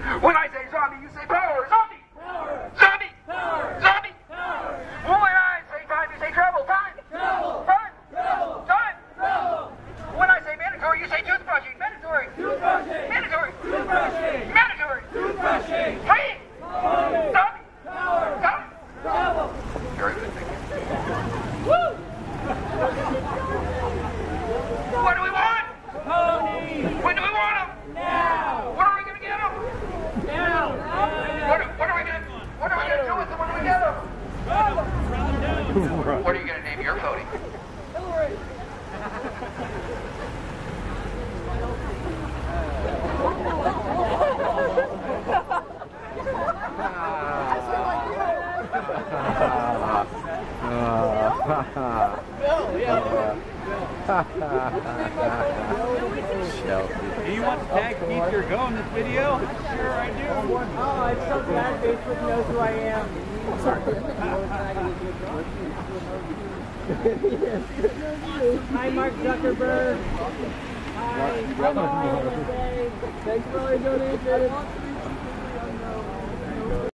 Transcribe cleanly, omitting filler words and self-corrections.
When I say zombie, you say power. Zombie! Power! Zombie! Power! Zombie! Power! When I say time, you say travel. Time! Travel! Time! Travel! Time! Travel! When I say mandatory, you say toothbrushing. Mandatory! Toothbrushing! Mandatory! Toothbrushing! Mandatory! Toothbrushing! Free! Zombie! Power! Time! Travel! Very good, thank you. Woo! What do we want? Pony! When do we want them? Now! When are we going to get them? Now! What are we going to do with them when we get them? What are you going to name your pony? Hillary! Do you want to tag Keith your go in this video? Sure I do. Oh, I'm so glad Facebook knows who I am. Hi, Mark Zuckerberg. Hi. Thanks for all your donations.